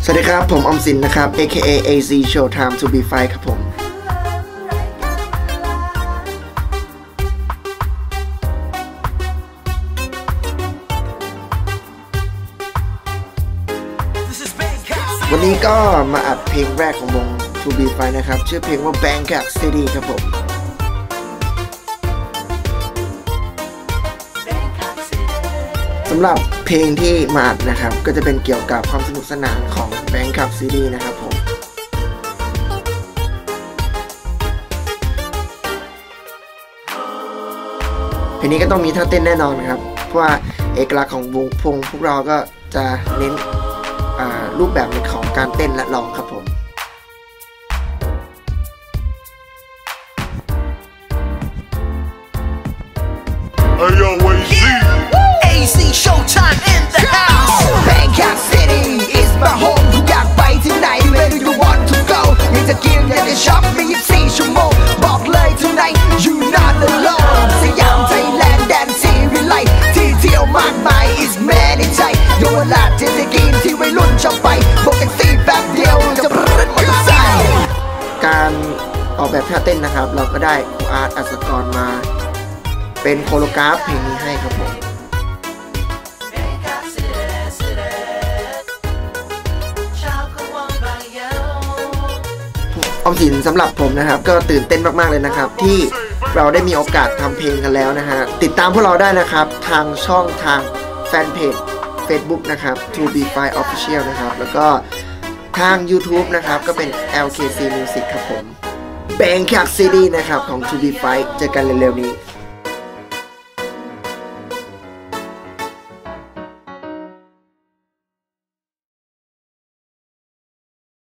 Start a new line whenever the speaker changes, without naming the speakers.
สวัสดีครับผมอมสินนะครับ AKA AZ Showtime to be fight ครับผมวันนี้ก็มาอัดเพลงแรกของวง to be fight นะครับชื่อเพลงว่า Bangkok City ครับผมสำหรับเพลงที่มาอัดนะครับก็จะเป็นเกี่ยวกับความสนุกสนานของ Bangkok City นะครับผมเพลงนี้ก็ต้องมีท่าเต้นแน่นอนครับเพราะว่าเอกลักษณ์ของวงพวกเราก็จะเน้นรูปแบบของการเต้นและร้องครับผม
AZ Showtime in the house Bangkok City is my home ทุกอยากไปที่ไหน Where do you want to go อยากจะกินอยากจะช็อปไม่24 ชั่วโมงบอกเลย tonight you not alone สยามไทยแลนด์แดนซีรีไลท์ที่เที่ยวมากมาย is many ใจโยนลาดที่จะกินที่วัยรุ่นชอบไปบอกแท็กซี่แป๊บเดียวจะรึดมันใจ
การออกแบบท่าเต้นนะครับเราก็ได้ครูอาร์ตอัศกรมาเป็นโคโรกราฟเพลงนี้ให้ครับผมออมสินสำหรับผมนะครับก็ตื่นเต้นมากๆเลยนะครับที่เราได้มีโอกาสทำเพลงกันแล้วนะฮะติดตามพวกเราได้นะครับทางช่องทางแฟนเพจ Facebook นะครับ To Be Fight Official นะครับแล้วก็ทาง YouTube นะครับก็เป็น LKC Music ครับผม Bangkok City นะครับของ To Be Fight เจอกันเร็วๆนี้